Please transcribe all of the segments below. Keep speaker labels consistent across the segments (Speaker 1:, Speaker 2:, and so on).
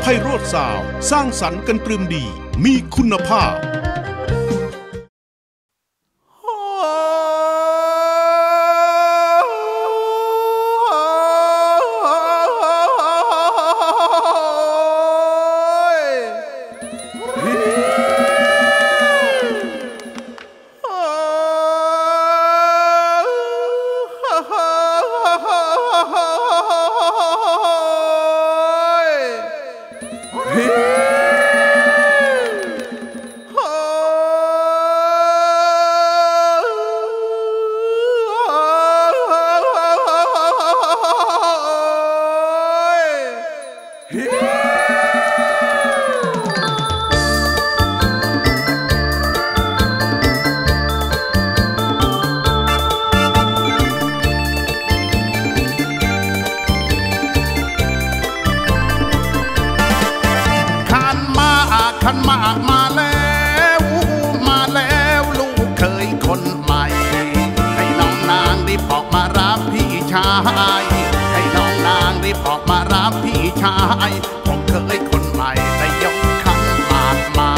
Speaker 1: โรจน์ซาวด์สร้างสรรค์กันตรึมดีมีคุณภาพ
Speaker 2: ขันหมากมาแล้วลูกเคยคนใหม่ให้น้องนางรีบออกมารับพี่ชายให้น้องนางรีบออกมารับพี่ชายผมเคยคนใหม่ได้ยกขันหมากมา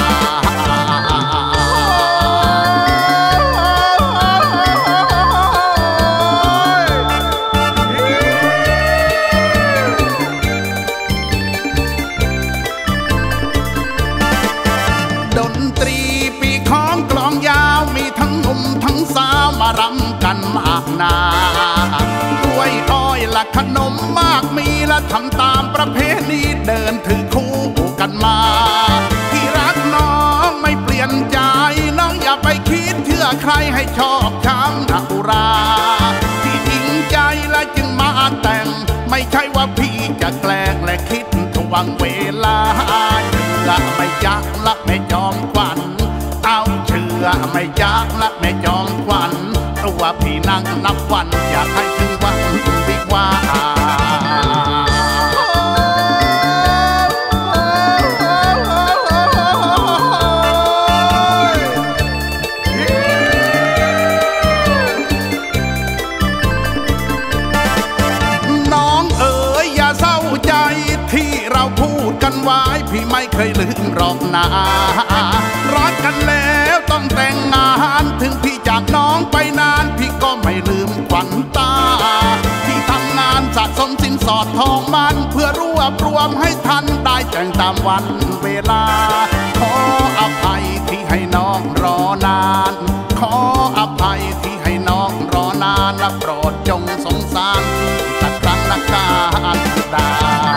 Speaker 2: ทั้งสาวมารำกันมากหนากล้วยอ้อยและขนมมากมีและทำตามประเพณีเดินถือคู่กันมาที่รักน้องไม่เปลี่ยนใจน้องอย่าไปคิดเชื่อใครให้ชอบช้ำหนักอุราที่จริงใจและจึงมาแต่งไม่ใช่ว่าพี่จะแกล้งและคิดทวงเวลาเชื่อไม่ยักและไม่ยอมควันเอาเชื่อไม่ยักและไม่ยอมควันตัวพี่นั่งนับวันอยากให้ถึงวันวิวาน้องเอ๋ยอย่าเศร้าใจที่เราพูดกันไว้พี่ไม่เคยลืมหรอกนะรักกันแล้วต้องแต่งงานถึงพี่จากน้องไปนานพี่ก็ไม่ลืมขวัญตาที่ทำงานสะสมสินสอดทองมันเพื่อรวบรวมให้ทันได้แต่งตามวันเวลาขออภัยที่ให้น้องรอนานขออภัยที่ให้น้องรอนานและโปรดจงสงสารสักครั้งละการดา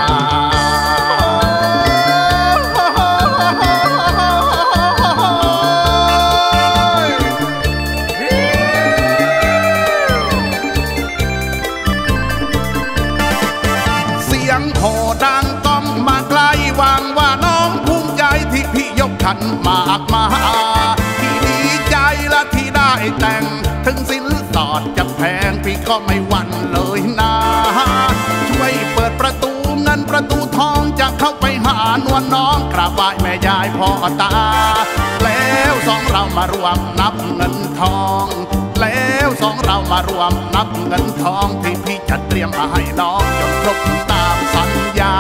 Speaker 2: ดังก้องมาไกลหวังว่าน้องภูมิใจที่พี่ยกขันหมากมาที่ดีใจและที่ได้แต่งถึงสินสอดจะแพงพี่ก็ไม่หวั่นเลยนะช่วยเปิดประตูเงินประตูทองจะเข้าไปหานวลน้องกราบไหว้แม่ยายพ่อตาแล้วสองเรามารวมนับเงินทองแล้วสองเรามารวมนับเงินทองที่พี่จะเตรียมมาให้น้องจนครบตามสัญญา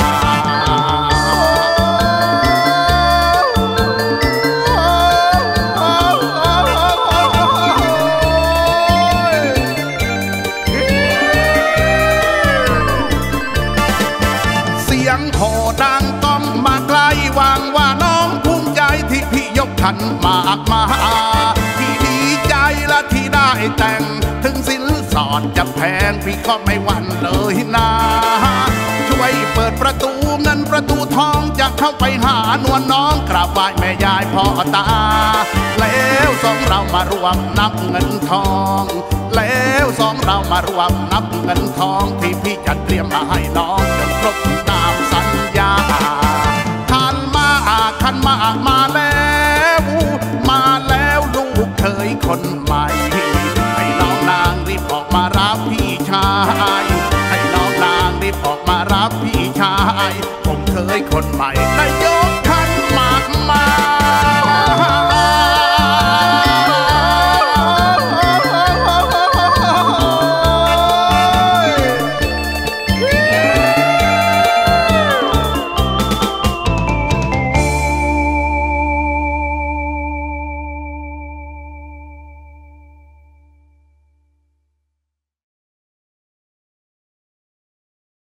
Speaker 2: เสียงโห่ดังก้องมาไกลหวังว่าน้องภูมิใจที่พี่ยกขันหมากมาที่ดีใจและที่ได้แต่งถึงสินสอดจะแพงพี่ก็ไม่หวั่นเลยนะช่วยเปิดประตูเงินประตูทองจะเข้าไปหานวลน้องกราบไหว้แม่ยายพ่อตาแล้วสองเรามารวมนับเงินทองแล้วสองเรามารวมนับเงินทองที่พี่จะเตรียมมาให้น้องจนครบตามสัญญาขันหมากมาแล้วลูกเคยคนใหม่ให้น้องนางรีบออกมารับพี่ชายให้น้องนางรีบออกมารับพี่ชายผมเคยคนใหม่ได้ย